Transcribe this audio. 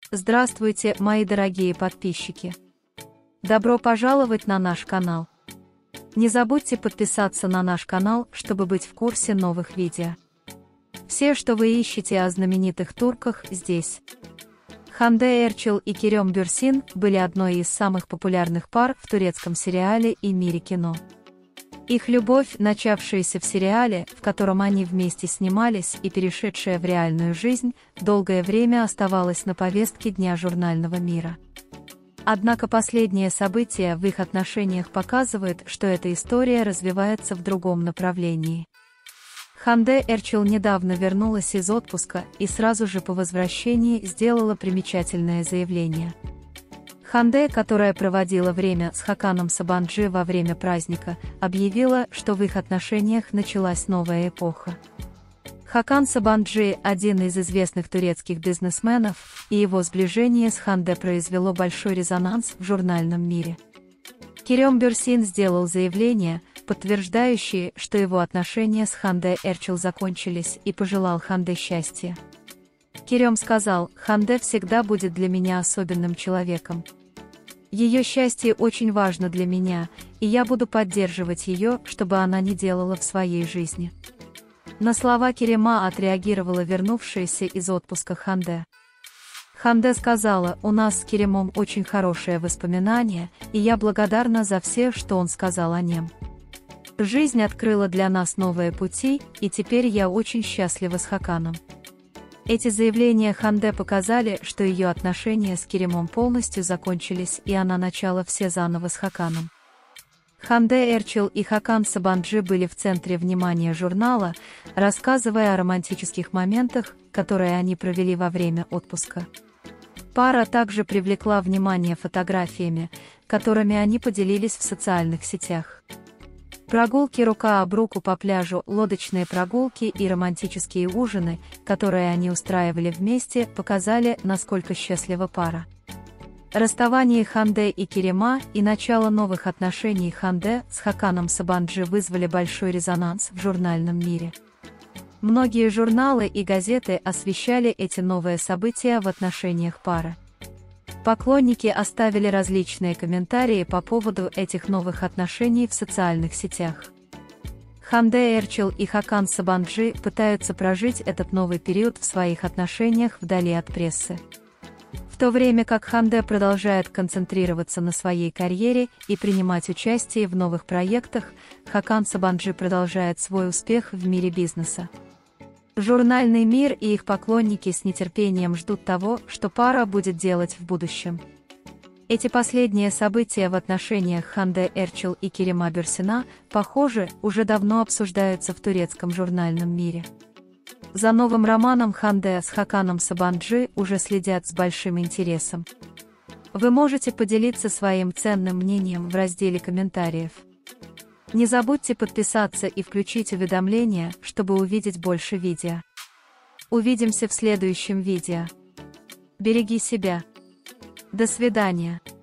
Здравствуйте, мои дорогие подписчики! Добро пожаловать на наш канал! Не забудьте подписаться на наш канал, чтобы быть в курсе новых видео. Все, что вы ищете о знаменитых турках, здесь. Ханде Эрчел и Керем Бюрсин были одной из самых популярных пар в турецком сериале и мире кино. Их любовь, начавшаяся в сериале, в котором они вместе снимались, и перешедшая в реальную жизнь, долгое время оставалась на повестке дня журнального мира. Однако последнее событие в их отношениях показывает, что эта история развивается в другом направлении. Ханде Эрчел недавно вернулась из отпуска и сразу же по возвращении сделала примечательное заявление. Ханде, которая проводила время с Хаканом Сабанджи во время праздника, объявила, что в их отношениях началась новая эпоха. Хакан Сабанджи – один из известных турецких бизнесменов, и его сближение с Ханде произвело большой резонанс в журнальном мире. Керем Бюрсин сделал заявление, подтверждающее, что его отношения с Ханде Эрчел закончились, и пожелал Ханде счастья. Керем сказал: «Ханде всегда будет для меня особенным человеком. Ее счастье очень важно для меня, и я буду поддерживать ее, чтобы она не делала в своей жизни». На слова Керема отреагировала вернувшаяся из отпуска Ханде. Ханде сказала: «У нас с Керемом очень хорошее воспоминание, и я благодарна за все, что он сказал о нем. Жизнь открыла для нас новые пути, и теперь я очень счастлива с Хаканом». Эти заявления Ханде показали, что ее отношения с Керемом полностью закончились, и она начала все заново с Хаканом. Ханде Эрчел и Хакан Сабанджи были в центре внимания журнала, рассказывая о романтических моментах, которые они провели во время отпуска. Пара также привлекла внимание фотографиями, которыми они поделились в социальных сетях. Прогулки рука об руку по пляжу, лодочные прогулки и романтические ужины, которые они устраивали вместе, показали, насколько счастлива пара. Расставание Ханде и Керема и начало новых отношений Ханде с Хаканом Сабанджи вызвали большой резонанс в журнальном мире. Многие журналы и газеты освещали эти новые события в отношениях пары. Поклонники оставили различные комментарии по поводу этих новых отношений в социальных сетях. Ханде Эрчел и Хакан Сабанджи пытаются прожить этот новый период в своих отношениях вдали от прессы. В то время как Ханде продолжает концентрироваться на своей карьере и принимать участие в новых проектах, Хакан Сабанджи продолжает свой успех в мире бизнеса. Журнальный мир и их поклонники с нетерпением ждут того, что пара будет делать в будущем. Эти последние события в отношениях Ханде Эрчел и Керема Бюрсина, похоже, уже давно обсуждаются в турецком журнальном мире. За новым романом Ханде с Хаканом Сабанджи уже следят с большим интересом. Вы можете поделиться своим ценным мнением в разделе комментариев. Не забудьте подписаться и включить уведомления, чтобы увидеть больше видео. Увидимся в следующем видео. Береги себя. До свидания.